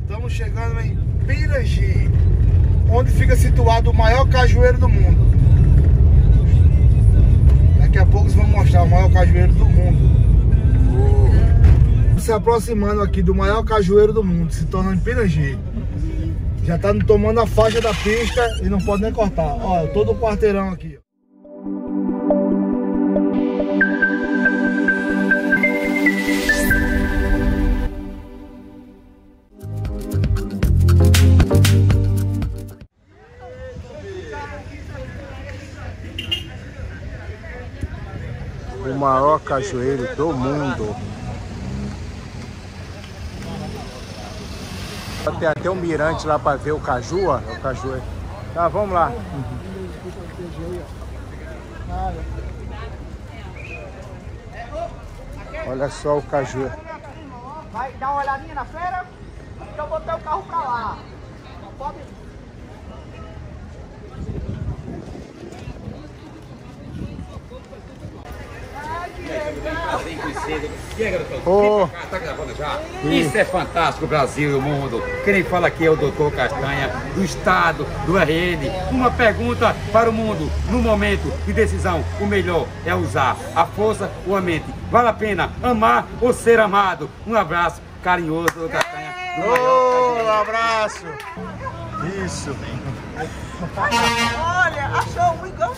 Estamos chegando em Pirangi, onde fica situado o maior cajueiro do mundo. Daqui a pouco vamos mostrar o maior cajueiro do mundo. Se aproximando aqui do maior cajueiro do mundo, se tornando Pirangi. Já tá tomando a faixa da pista e não pode nem cortar. Olha, todo o quarteirão aqui. O maior cajueiro do mundo. Tem até um mirante lá para ver o caju, ó. O cajueiro. Tá, vamos lá. Olha só o cajueiro. Vai dar uma olhadinha na feira? Eu botei o carro pra lá. Pode ir. E aí, garoto? Tá gravando já? Isso é fantástico, o Brasil e o mundo. Quem fala aqui é o Dr. Castanha, do Estado, do RN. Uma pergunta para o mundo. No momento de decisão, o melhor é usar a força ou a mente. Vale a pena amar ou ser amado? Um abraço carinhoso, Dr. Castanha. Um abraço. Isso. Olha, achou um igual.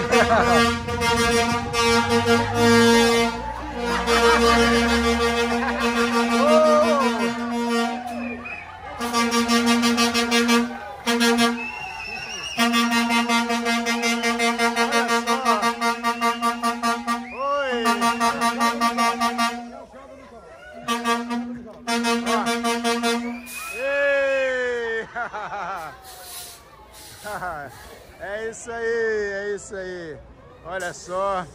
É isso aí, é isso aí. Olha só.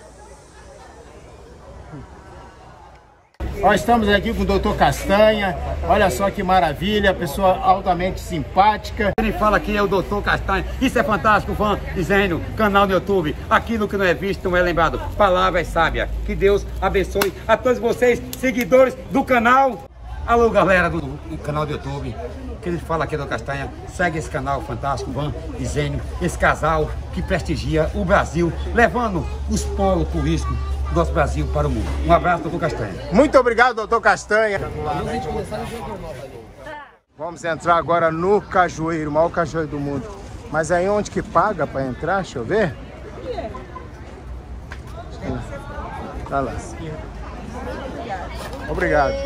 Nós estamos aqui com o Dr. Castanha. Olha só que maravilha, pessoa altamente simpática. Quem fala aqui é o Dr. Castanha. Isso é fantástico, fã, dizendo, canal do YouTube. Aquilo que não é visto não é lembrado. Palavras sábias. Que Deus abençoe a todos vocês, seguidores do canal. Alô, galera do canal do YouTube. Quem fala aqui é o Dr. Castanha. Segue esse canal fantástico, Van e Zênio. Esse casal que prestigia o Brasil, levando os polos turísticos do nosso Brasil para o mundo. Um abraço, Dr. Castanha. Muito obrigado, Dr. Castanha. Vamos entrar agora no cajueiro, o maior cajueiro do mundo. Mas aí onde que paga para entrar? Deixa eu ver. Tá lá. Obrigado.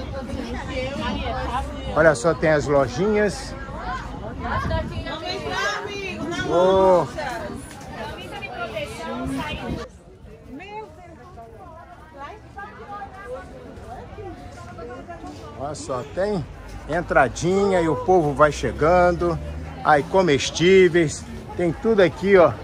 Olha só, tem as lojinhas. Oh. Olha só, tem entradinha e o povo vai chegando. Aí comestíveis, tem tudo aqui, ó.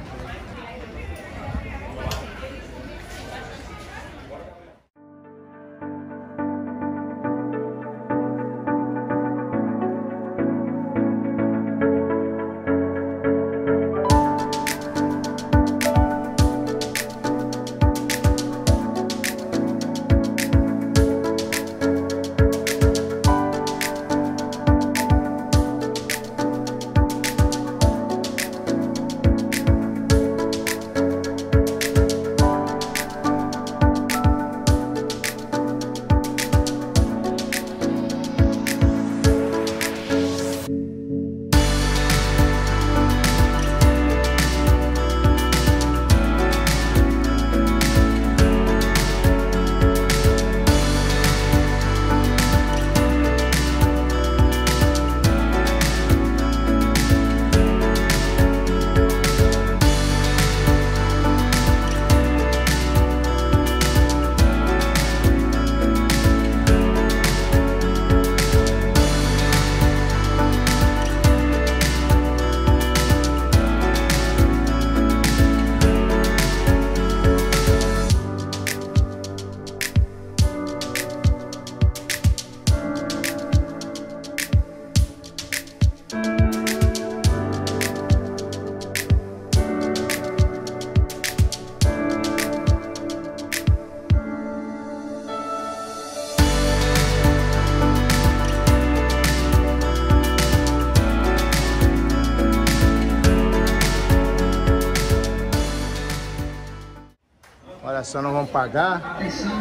Nós só não vamos pagar.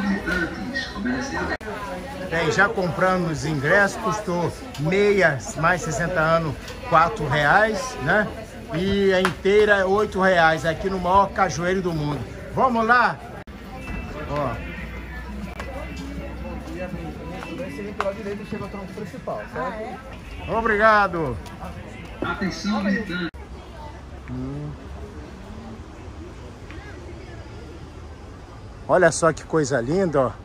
Bem, já compramos os ingressos, custou meia, mais 60 anos, R$4, né? E a inteira, R$8, aqui no maior cajueiro do mundo. Vamos lá? Ó. Pela direita chega ao tronco principal, certo? Obrigado. Atenção, militante. Olha só que coisa linda, ó.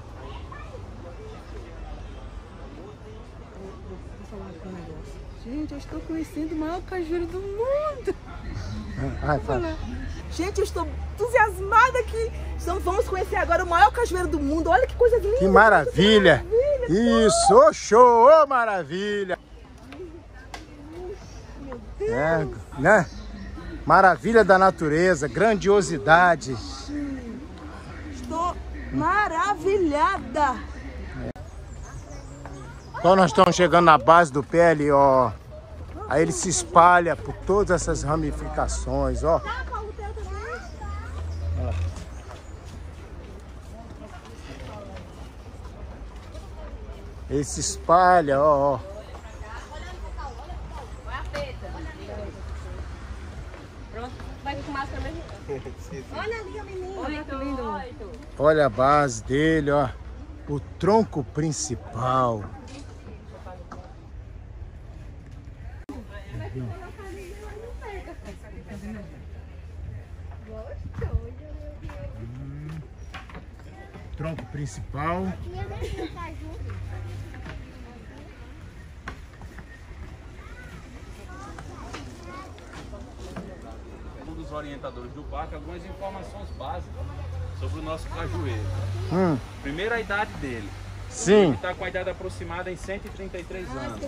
Gente, eu estou conhecendo o maior cajueiro do mundo. Gente, eu estou entusiasmada que vamos conhecer agora o maior cajueiro do mundo. Olha que coisa linda. Que maravilha. Isso, ô show, ô maravilha. Meu Deus. Né? Maravilha da natureza, grandiosidade. Estou maravilhada. Então nós estamos chegando na base do pé ali, ó. Aí ele se espalha por todas essas ramificações, ó. Ele se espalha, ó, ó. Pronto, vai com máscara mesmo. Olha ali a menina. Olha que lindo. Olha a base dele, ó. O tronco principal. Tronco principal. Um dos orientadores do parque, algumas informações básicas sobre o nosso cajueiro. Primeiro, a idade dele. Sim. Ele está com a idade aproximada em 133 anos.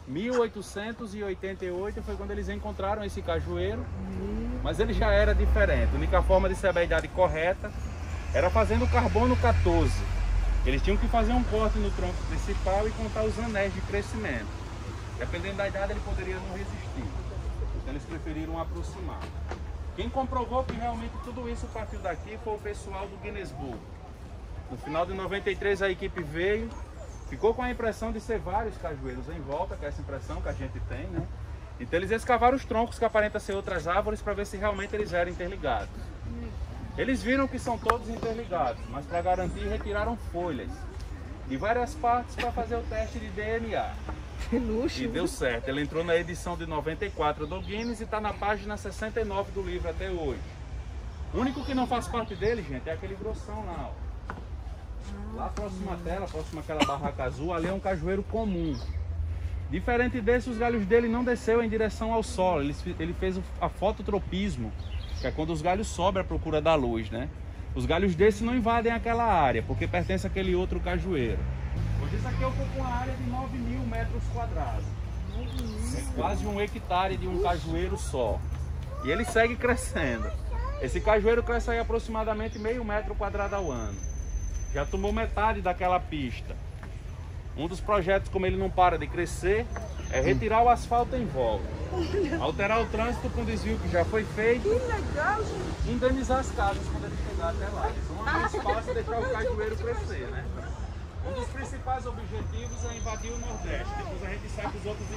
1888 foi quando eles encontraram esse cajueiro, mas ele já era diferente. A única forma de saber a idade correta era fazendo carbono 14. Eles tinham que fazer um corte no tronco principal e contar os anéis de crescimento. Dependendo da idade, ele poderia não resistir. Então eles preferiram aproximar. Quem comprovou que realmente tudo isso partiu daqui foi o pessoal do Guinness Book. No final de 93 a equipe veio, ficou com a impressão de ser vários cajueiros em volta, que é essa impressão que a gente tem, né? Então eles escavaram os troncos que aparentam ser outras árvores para ver se realmente eles eram interligados. Eles viram que são todos interligados, mas para garantir retiraram folhas de várias partes para fazer o teste de DNA. Que luxo. E deu certo. Ele entrou na edição de 94 do Guinness e está na página 69 do livro até hoje. O único que não faz parte dele, gente, é aquele grossão lá, ó. Lá próximo à tela, próximo àquela barraca azul, ali é um cajueiro comum. Diferente desse, os galhos dele não desceu em direção ao solo. Ele fez a fototropismo, que é quando os galhos sobem à procura da luz, né? Os galhos desse não invadem aquela área, porque pertence àquele outro cajueiro. Hoje isso aqui ocupa uma área de 9.000 metros quadrados. É quase 1 hectare de um cajueiro só. E ele segue crescendo. Esse cajueiro cresce aí aproximadamente meio metro quadrado ao ano. Já tomou metade daquela pista. Um dos projetos, como ele não para de crescer, é retirar o asfalto em volta. Alterar o trânsito com o desvio que já foi feito. Que legal, gente. Indenizar as casas quando ele chegar até lá. Eles vão abrir espaço e deixar o cajueiro crescer, né? Um dos principais objetivos é invadir o Nordeste. Depois a gente sai para os outros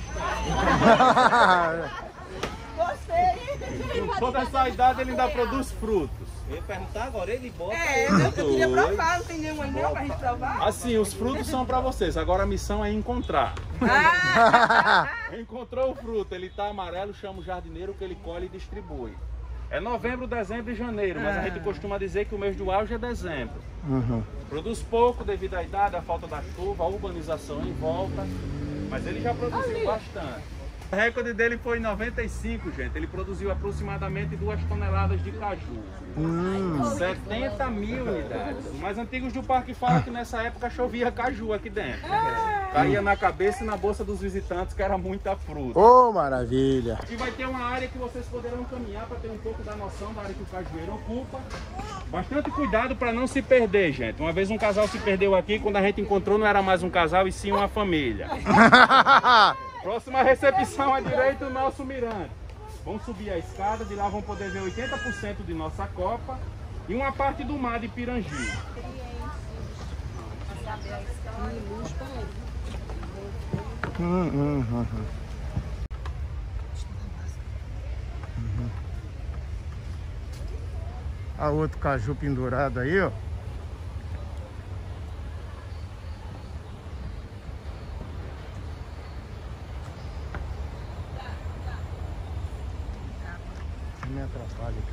estados. Gostei. Com toda essa idade ele ainda produz frutos. Eu ia perguntar agora, ele bota. Eu queria provar, não tem nenhum aí não pra gente provar? Assim, os frutos são para vocês. Agora a missão é encontrar. Encontrou o fruto, ele está amarelo, chama o jardineiro que ele colhe e distribui. É novembro, dezembro e janeiro, mas a gente costuma dizer que o mês do auge é dezembro. Produz pouco devido à idade, à falta da chuva, a urbanização em volta, mas ele já produziu bastante. O recorde dele foi em 95, gente. Ele produziu aproximadamente 2 toneladas de caju. 70 mil unidades. Os mais antigos do parque falam que nessa época chovia caju aqui dentro. Caía na cabeça e na bolsa dos visitantes, que era muita fruta. Oh, maravilha! E vai ter uma área que vocês poderão caminhar para ter um pouco da noção da área que o cajueiro ocupa. Bastante cuidado para não se perder, gente. Uma vez um casal se perdeu aqui, quando a gente encontrou não era mais um casal e sim uma família. Próxima recepção à direita, o nosso mirante. Vão subir a escada, de lá vão poder ver 80% de nossa copa e uma parte do mar de Pirangi. A outro caju pendurado aí, ó. Não me atrapalha aqui.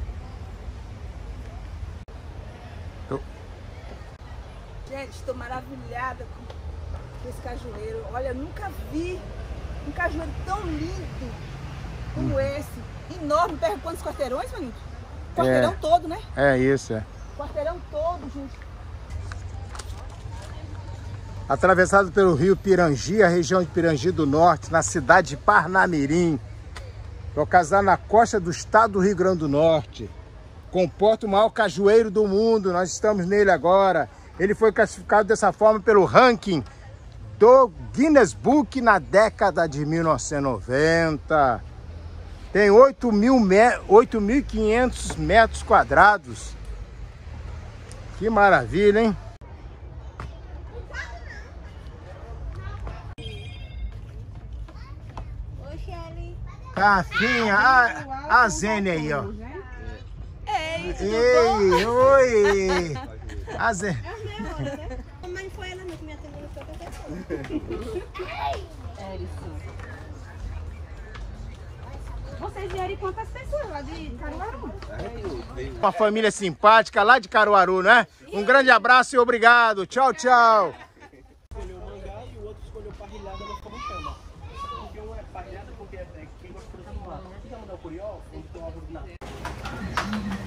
Gente, estou maravilhada com esse cajueiro. Olha, eu nunca vi um cajueiro tão lindo como esse. Enorme. Pega quantos quarteirões, Manito? Quarteirão todo, né? É isso, é. Quarteirão todo, gente. Atravessado pelo rio Pirangi, a região de Pirangi do Norte, na cidade de Parnamirim, localizado na costa do estado do Rio Grande do Norte. Comporta o maior cajueiro do mundo, nós estamos nele agora. Ele foi classificado dessa forma pelo ranking do Guinness Book na década de 1990. Tem 8.500 metros quadrados. Que maravilha, hein? Oi, Shelly. Cafinha, a Zene aí, ó. Ei, Ei, oi! A Zene. Mas foi ela mesmo que me atendeu no seu telefone. Vocês vieram quantas pessoas lá de Caruaru? Uma família simpática lá de Caruaru, né? Um grande abraço e obrigado. Tchau, tchau. Escolheu o mangá e o outro escolheu parrilhada, nós como chama. Porque um é parrilhada porque é quem gosta de frutos do mar. Você quer mandar o curió? Ou então a